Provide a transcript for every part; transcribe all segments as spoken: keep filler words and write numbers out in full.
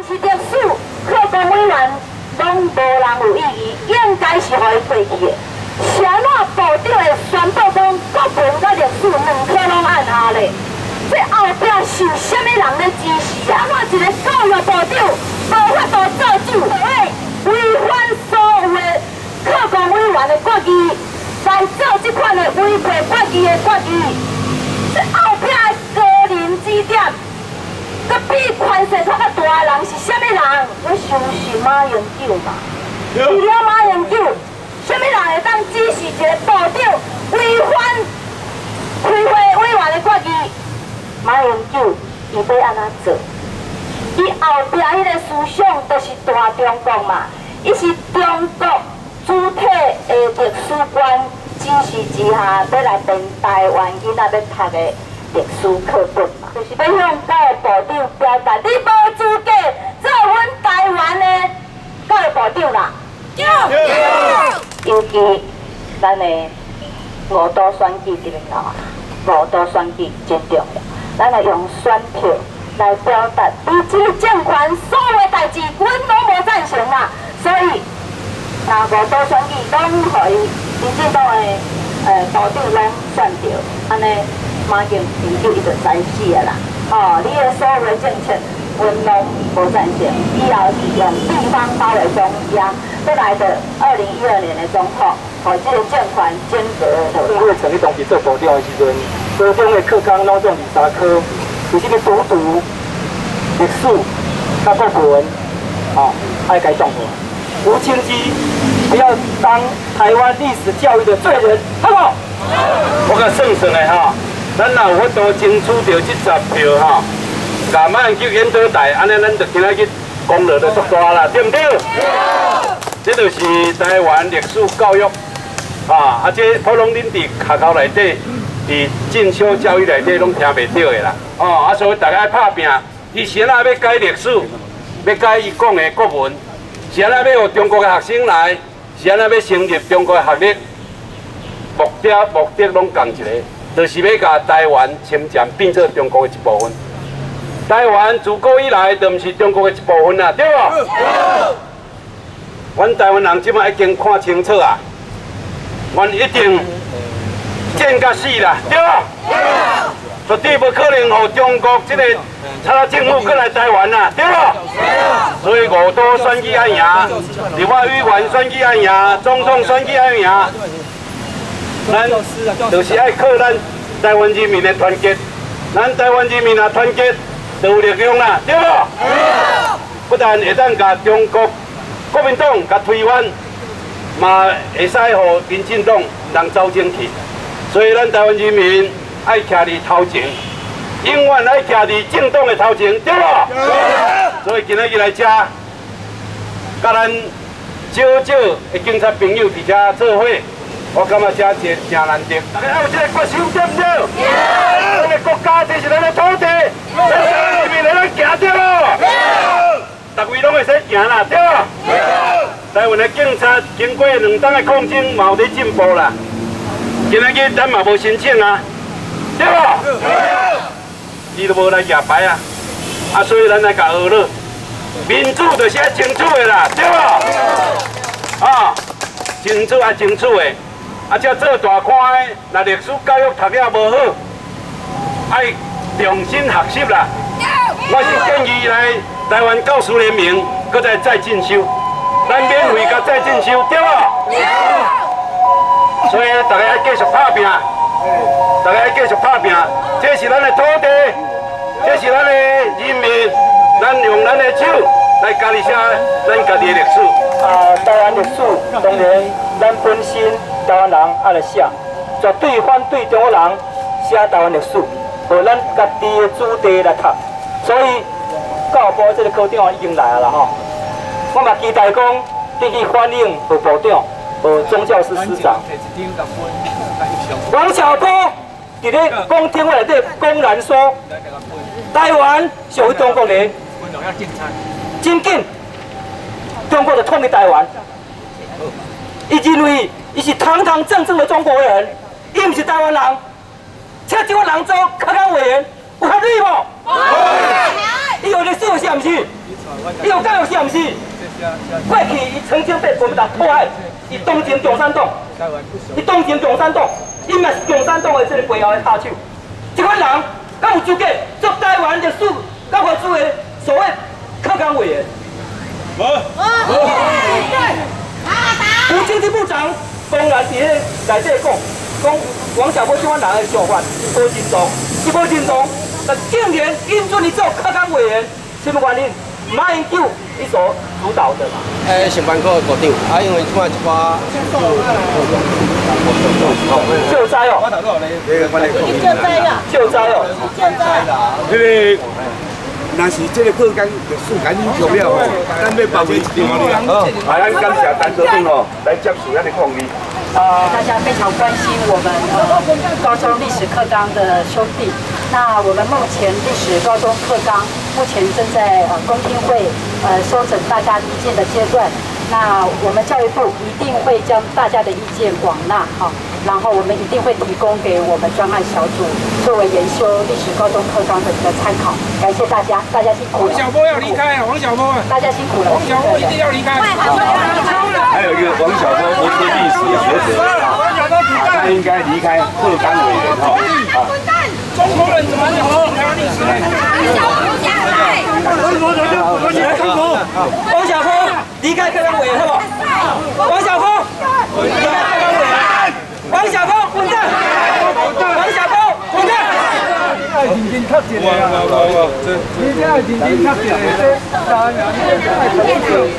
是历史课工委员，拢无人有异议，应该是互伊过去的。是安怎部长会宣布讲国文甲历史两科拢按下咧？这后壁是啥物人咧支持啊？安怎一个教育部长无法度做主，就会违反所有的课工委员的决议，来做这款的违背决议的决议？这后壁的个人指点。 佮比权势较较大的人是啥物人？我相信马英九嘛。除了马英九，啥物人会当支持一个部长违反开会委员的决议？马英九伊要安怎做？伊后壁迄个思想就是大中国嘛，伊是中国主体的历史观支持之下，要来编台湾囡仔要读的。 历史课本嘛，就是要向教育部长表达，你无资格做阮台湾的教育部长啦。尤其咱的五都选举入面头啊，五都选举真重要，咱要用选票来表达，你这个政权所有的代志，阮拢无赞成啦。所以，那五都选举拢互伊民进党的呃部长拢选着，安尼。 马英九伊就知死啊啦！哦，你的所有的政策，阮拢无赞成。以后是用地方包围中央，要来的二零一二年的总统，哦，这个政权间隔的。因为成立当时做部长的时阵，高中的课纲拢种二三科，就是要读读历史、甲国文，哦，爱改动作。吴清基不要当台湾历史教育的罪人，好不好？我甲算算的哈。 咱若有法度争取到这十票吼，甲马英九引倒台，安尼咱就今仔日功劳就足大啦，对不对？这就是台湾历史教育啊，啊，这普通恁伫学校内底，伫进修教育内底拢听袂到的啦。哦，啊，所以大家拍拼，伊是安怎要改历史，要改伊讲的国文，是安怎要互中国的学生来，是安怎要升入中国的学历，目标目的拢共一个。 就是要甲台湾侵占变做中国的一部分。台湾自古以来就毋是中国的一部分啦，对无？对。阮台湾人即摆已经看清楚啊，阮一定战到死啦，对无？对。绝对无可能互中国即个差政府过来台湾啦，对无？对。所以五都选举爱赢，立法委员选举爱赢，总统选举爱赢。 咱就是爱靠咱台湾人民的团结，咱台湾人民啊团结，就有力量啦，对无？不但会当甲中国国民党甲推翻，嘛会使互民进党人走正去。所以咱台湾人民爱徛伫头前，永远爱徛伫政党的头前，对无？所以今仔日来遮，甲咱少少的警察朋友伫遮做伙。 我感觉这真真难得，大家有这个决心，对不对？咱的国家，这是咱的土地，咱人民来咱行对无？逐位拢会使行啦，对无？台湾的警察经过两冬的抗争，嘛有在进步啦。今仔日咱嘛无申请啊，对无？伊都无来举牌啊，啊，所以咱来甲学了，民主就是爱争取的啦，对无？啊，争取爱争取的。 啊，遮做大官的，若历史教育读了无好，爱重新学习啦。我是建议来台湾教师联盟，搁再再进修，咱免费甲再进修，对无？所以大家要继续打拼，大家要继续打拼，这是咱的土地，这是咱的人民，咱用咱的手来家己写咱家己的历史。啊，台湾历史当然咱本身。 台湾人爱来写，绝对反对中国人写台湾历史，和咱家己的主题来读。所以教育部这个科长已经来了啦吼，我嘛期待讲，你去反映和部长、和宗教司司长王小波伫咧公听会内底公然说，台湾属于中国的，真紧，中国就统一台湾，伊认为。 伊是堂堂正正的中国人，伊毋是台湾人。请这位人做科工委员，有合理无？ 伊有历史有是毋是？伊有教育是毋是？过去伊曾经被国民党迫害，伊同情共产党，伊同情共产党，伊嘛是共产党的这个背后的下手。这款人，敢有资格做台湾历史甲法治的所谓科工委员？无。吴经济部长公然伫咧内底讲，讲王小波这款人的想法无真重，是无真重，但竟然应准伊做科工委员，什么原因？马英九伊所主导的嘛。诶，上班科的固定，啊，因为即摆一寡救灾哦， 救灾啊， 救灾哦， 救灾啦， 迄个。若是这个课纲历史赶紧做了哦，咱要保卫定力啊！好，啊，咱感谢陈所长哦，来接受咱的抗议。 呃，大家非常关心我们呃高中历史课纲的修订。那我们目前历史高中课纲目前正在呃公听会呃收整大家意见的阶段。那我们教育部一定会将大家的意见广纳哈，然后我们一定会提供给我们专案小组作为研修历史高中课纲的一个参考。感谢大家，大家辛苦了。 王小波要离开啊！王小波啊！ 大家辛苦了。 王小波一定要离开。 还有一个王小波，不是历史学者，他应该离开课纲委员哈。啊， 中国人怎么会好台湾历史呢？ 王小波离开科工委员，好不好？王小波离开科工委员，王小波滚蛋！王小波滚蛋！认真确实的啊！你这认真确实的，这当然你这太可惜了。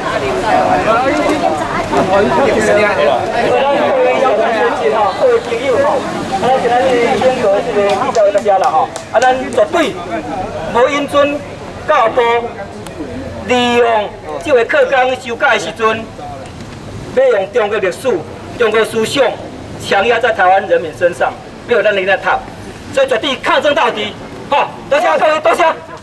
我一确实的。我咱各位邀请先进吼，各位朋友吼，啊，咱今仔日演过这个比较大家啦吼，啊，咱绝对无因准教部利用这个课纲修改的时阵，要用中国历史、中国思想强压在台湾人民身上，没有让人家读，所以绝对抗争到底。好，多谢各位，多谢。